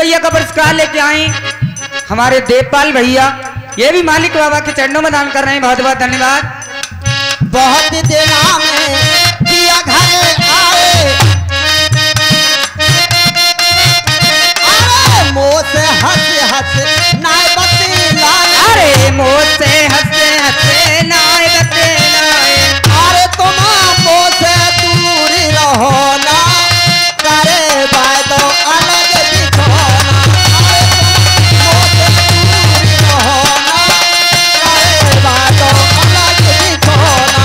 रुपया का पुरस्कार लेके आए हमारे देवपाल भैया, ये भी मालिक बाबा के चरणों में दान कर रहे हैं। बहुत बहुत धन्यवाद। बहुत देना में दिया घर आए, अरे मोह से हंस हंस नाय बत्ती लाए, अरे मोह से हंसे हंसे नाय बत्ती लाए, अरे तुम मोह से दूर रहो ना, करे वायदो अलग दिखोना, अरे तुम मोह से दूर रहो ना, करे वायदो अलग दिखोना।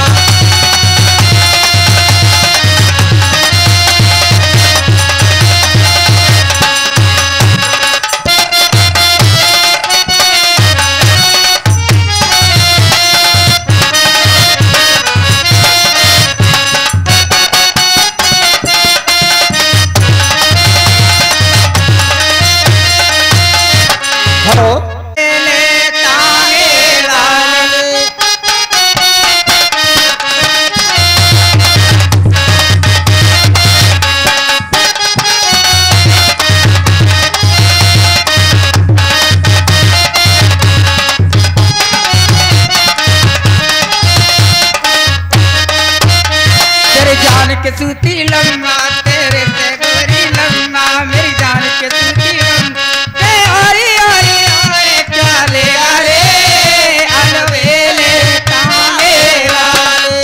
के सूती लम्मा तेरे से गोरी लम्मा, मेरी जान के सूती लम्मा अरे अरे अरे क्या ले अरे अलवेले तांगे वाले।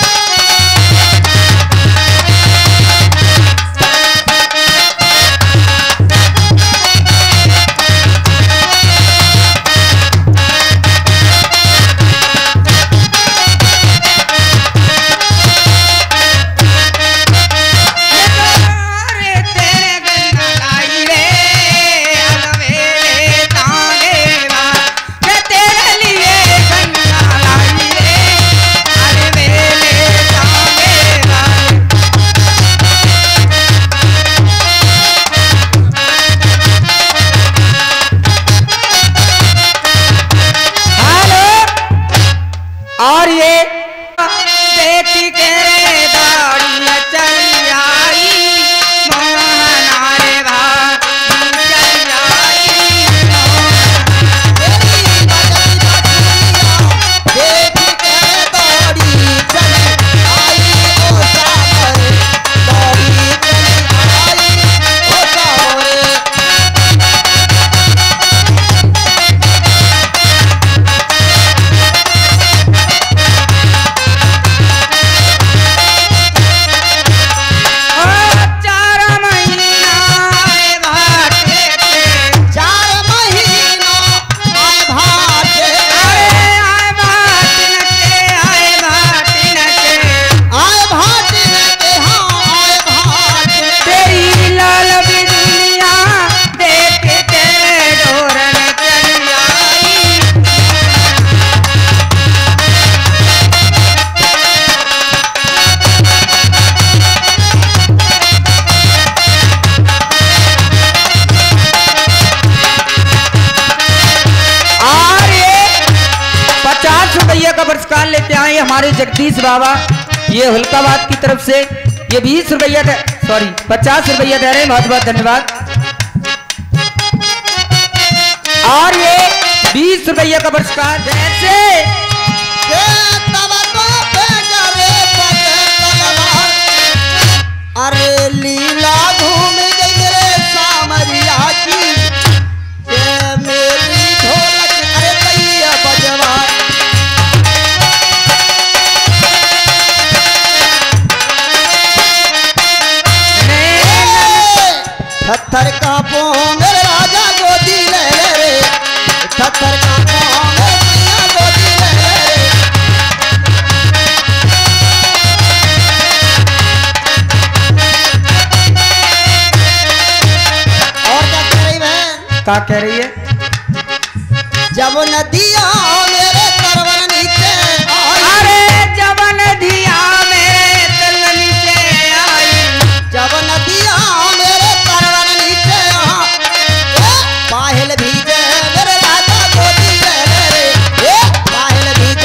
और ये बेटी के दाढ़ी चल आई मोहनारे भाई चल आई बेटी के दाढ़ी चल आई ओ सावरे, दाढ़ी चल आई ओ सावरे। का पुरस्कार लेते आए हमारे जगदीश बाबा, ये हुलकाबाद की तरफ से ये 20 रुपया, सॉरी 50 रुपया दे रहे हैं। बहुत बहुत धन्यवाद। और ये 20 रुपया का पुरस्कार जैसे अरे लीला घूम गई रे सामरिया की, मेरी ढोलक अरे भैया बजवा, थर कांपो मेरे राजा गोदी ले रे, थर कांपो मेरे मैया गोदी ले रे। और क्या कह रही बहन? क्या कह रही है? जब नदिया मेरे तरवन नीचे आई, अरे जब नदिया मेरे तरवन नीचे आई, जब नदिया मेरे तरवन नीचे पाहिल भीजे मेरे राजा गोदी ले रे, पाहिल भीजे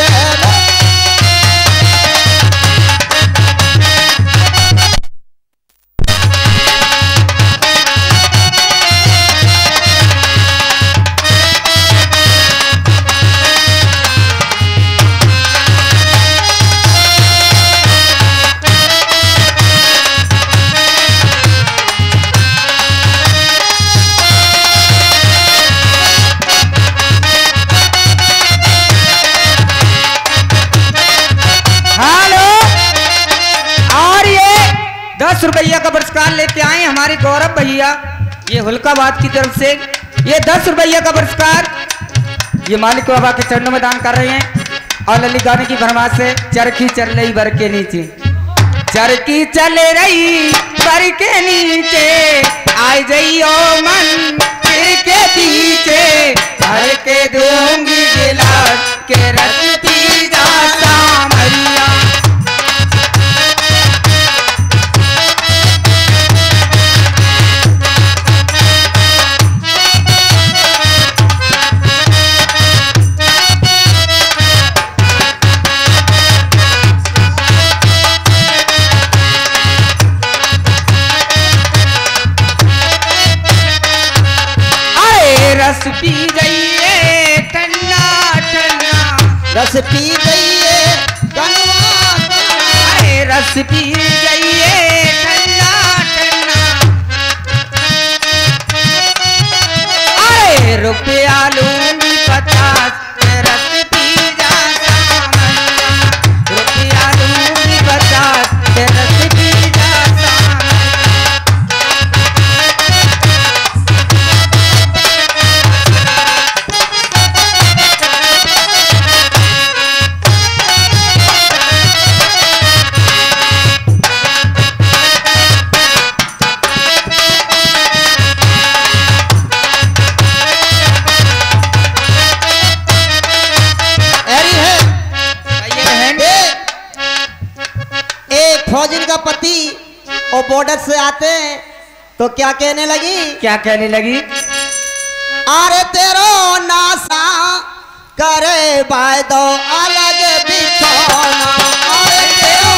हमारे गौरव भैया ये हुलकाबाद की तरफ से ये 10 रुपया का पुरस्कार ये मालिक बाबा के चरणों में दान कर रहे हैं। और ललित गाने की फरमाइश से चरखी चल रही बर के नीचे, चरखी चल रही बर के नीचे, आ जाइयो मन फिर के पीछे, भर के दूंगी गिलास के रस पी जा सामरिया। रस पी जाइए ठंडा ठंडा, रस पी जाइए कनवा कनवा, रस पी जाइए ठंडा ठंडा। अरे रुपया लूंगी 50 रस पी जा सामरिया, रुपया लूंगी 50 रस पी जा सामरिया। फौजिन का पति और बॉर्डर से आते तो क्या कहने लगी, क्या कहने लगी? अरे तेरो नासा करे बायदो अलग बिछोना, अरे तेरो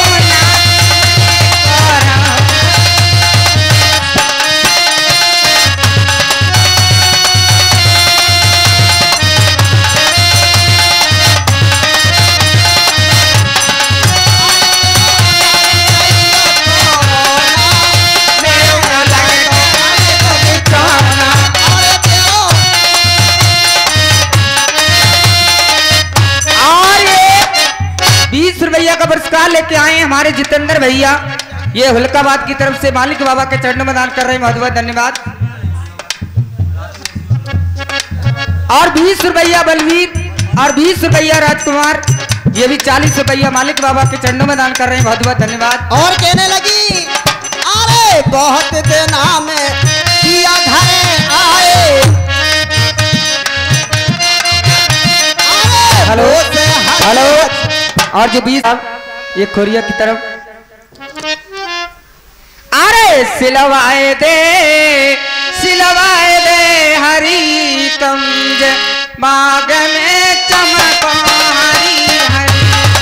का पुरस्कार लेके आए हैं हमारे जितेंद्र भैया ये हुलकाबाद की तरफ से मालिक बाबा के चरणों में दान कर रहे हैं। बहुत बहुत धन्यवाद। और 20 रुपया बलवीर और 20 रुपया राजकुमार ये भी 40 रुपया मालिक बाबा के चरणों में दान कर रहे हैं। बहुत बहुत धन्यवाद। और कहने लगी अरे बहुत देना में किया घरे आए, हेलो हेलो। और जो 20 ये खोरिया की तरफ अरे सिलवाए दे हरी कमज माग में चमको हरी हरी।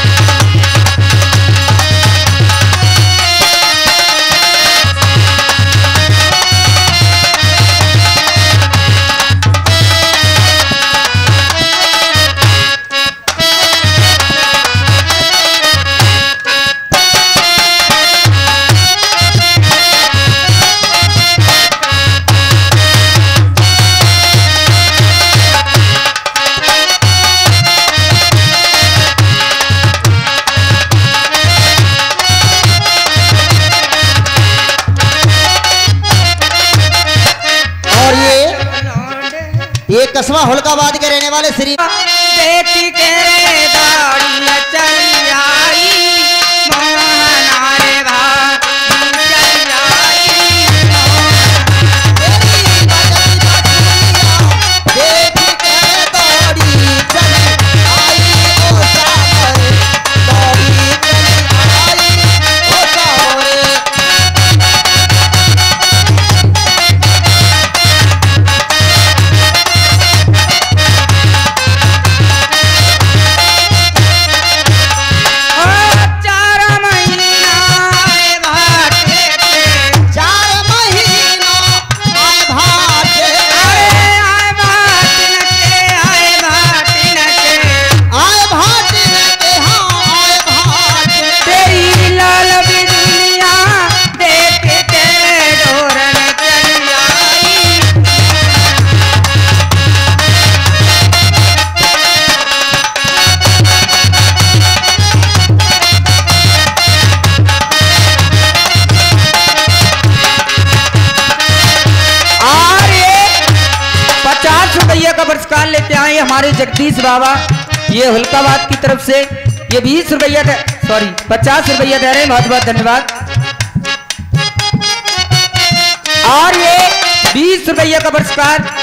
ये कस्बा हुलकाबाद के रहने वाले श्री बेटी के दाढ़ी चली आई मोहनारे हमारे जगदीश बाबा ये हुलकाबाद की तरफ से ये 20 रुपया 50 रुपया दे रहे हैं। बहुत बहुत धन्यवाद। और ये 20 रुपया का पुरस्कार